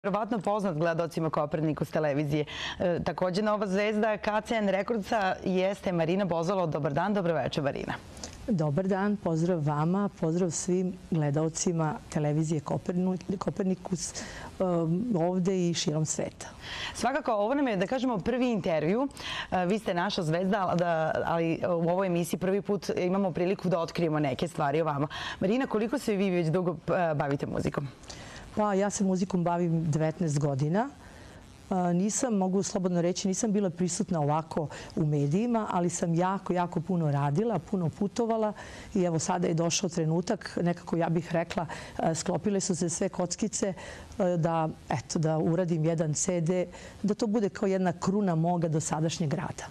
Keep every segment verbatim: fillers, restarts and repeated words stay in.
Verovatno poznat gledalcima Kopernikus televizije. E, također nova zvezda K C N Rekordsa jeste Marina Bozalo. Dobar dan, dobro večer Marina. Dobar dan, pozdrav vama, pozdrav svim gledalcima televizije Kopernikus ovde i širom sveta. Svakako, ovo nam je, da kažemo, prvi intervju. Vi ste naša zvezda, ali u ovoj emisiji prvi put imamo priliku da otkrijemo neke stvari o vama. Marina, koliko se vi već dugo bavite muzikom? Pa ja se muzikom bavim devetnaest godina. Nisam, mogu slobodno reći, nisam bila prisutna ovako u medijima, ali sam jako, jako puno radila, puno putovala i evo sada je došao trenutak, nekako ja bih rekla, sklopile su se sve kockice da, eto, da uradim jedan C D, da to bude kao jedna kruna moga dosadašnjeg rada.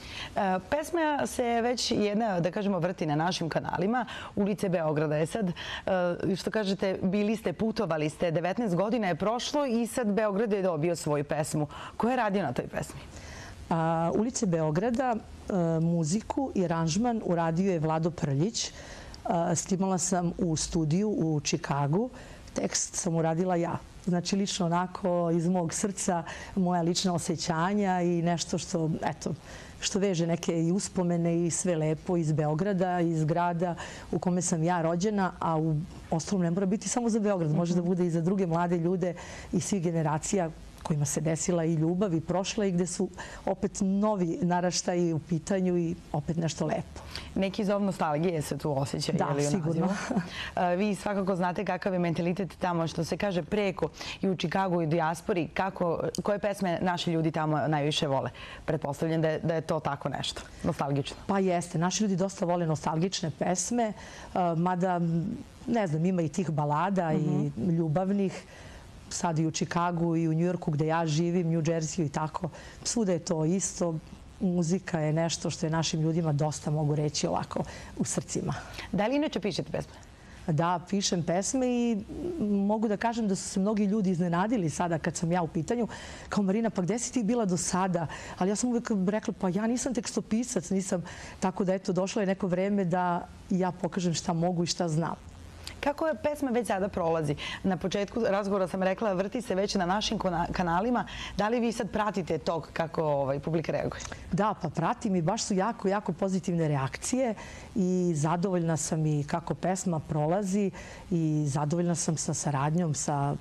Pesma se već jedna, da kažemo, vrti na našim kanalima. Ulice Beograda je sad, što kažete, bili ste, putovali ste, devetnaest godina je prošlo i sad Beograd je dobio svoju pesmu. Ko je radio na toj pesmi? Ulice Beograda, muziku i aranžman uradio je Vlado Prljić. Snimala sam u studiju u Čikagu. Tekst sam uradila ja. Znači, lično onako iz mog srca, moja lična osjećanja i nešto što, eto, što veže neke i uspomene i sve lepo iz Beograda, iz grada u kome sam ja rođena, a u ostalom ne mora biti samo za Beograd, može da bude i za druge mlade ljude i svih generacija kojima se desila i ljubav i prošla i gde su opet novi naraštaji u pitanju i opet nešto lepo. Neki zov nostalgije se tu osjeća. Da, sigurno. Vi svakako znate kakav je mentalitet tamo, što se kaže, preko i u Čikagu i u dijaspori. Koje pesme naši ljudi tamo najviše vole? Pretpostavljam da je to tako nešto, nostalgično. Pa jeste. Naši ljudi dosta vole nostalgične pesme, mada, ne znam, ima i tih balada i ljubavnih. Sad i u Čikagu i u Njujorku gde ja živim, New Jersey i tako. Svuda je to isto. Muzika je nešto što je našim ljudima dosta, mogu reći, ovako u srcima. Da li inače pišete pesme? Da, pišem pesme i mogu da kažem da su se mnogi ljudi iznenadili sada kad sam ja u pitanju. Kao Marina, pa gde si ti bila do sada? Ali ja sam uvijek rekla, pa ja nisam tekstopisac, nisam. Tako da, eto, došlo je neko vreme da ja pokažem šta mogu i šta znam. Kako je pesma već sada prolazi? Na početku razgovora sam rekla, vrti se već na našim kanalima. Da li vi sad pratite tog kako publika reaguje? Da, pa pratim i baš su jako, jako pozitivne reakcije i zadovoljna sam i kako pesma prolazi i zadovoljna sam sa saradnjom, sa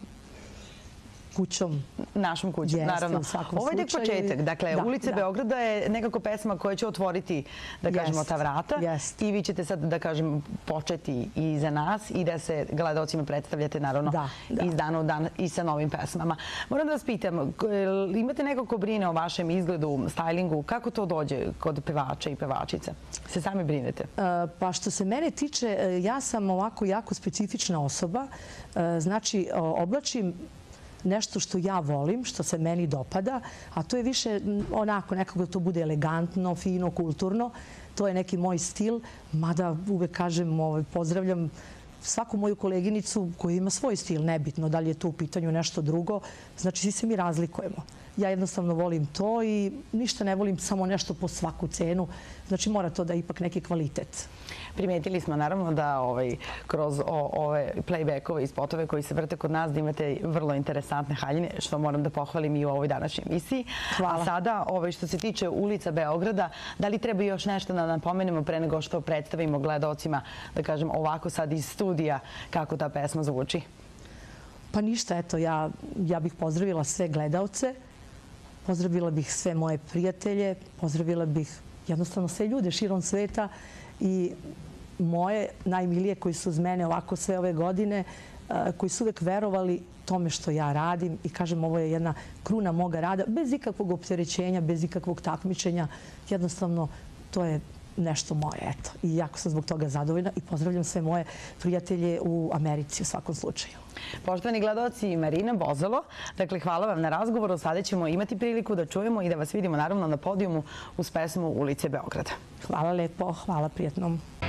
kućom. Našom kućom, naravno. Ovo je tek početak. Dakle, Ulice Beograda je nekako pesma koja će otvoriti, da kažemo, ta vrata. I vi ćete sad, da kažem, početi i za nas i da se gledalcima predstavljate, naravno, iz dana u dan i sa novim pesmama. Moram da vas pitam, imate neko ko brine o vašem izgledu, stylingu? Kako to dođe kod pevača i pevačica? Se sami brinete? Pa što se mene tiče, ja sam ovako jako specifična osoba. Znači, oblačim nešto što ja volim, što se meni dopada, a to je više onako nekako da to bude elegantno, fino, kulturno. To je neki moj stil, mada uvek kažem, pozdravljam svaku moju koleginicu koja ima svoj stil, nebitno da li je to u pitanju nešto drugo. Znači, svi se mi razlikujemo. Ja jednostavno volim to i ništa ne volim samo nešto po svaku cenu. Znači, mora to da je ipak neki kvalitet. Primetili smo, naravno, da kroz ove playbackove i spotove koji se vrte kod nas da imate vrlo interesantne haljine, što moram da pohvalim i u ovoj današnjoj emisiji. Hvala. A sada, što se tiče Ulica Beograda, da li treba još nešto da napomenemo pre nego što predstavimo gledalcima, da kažem, ovako sad iz studija, kako ta pesma zvuči? Pa ništa, eto, ja bih pozdravila sve gledalce, pozdravila bih sve moje prijatelje, pozdravila bih jednostavno sve ljude širom sveta i moje najmilije koji su uz mene ovako sve ove godine, koji su uvek verovali tome što ja radim i kažem, ovo je jedna kruna moga rada, bez ikakvog opterećenja, bez ikakvog takmičenja. Jednostavno, to je nešto moje, eto. I jako sam zbog toga zadovoljna i pozdravljam sve moje prijatelje u Americi u svakom slučaju. Poštovani gledalci, Marina Bozalo, dakle, hvala vam na razgovoru. Sada ćemo imati priliku da čujemo i da vas vidimo, naravno, na podijumu uz pesmu Ulice Beograda. Hvala lepo, hvala, prijatno.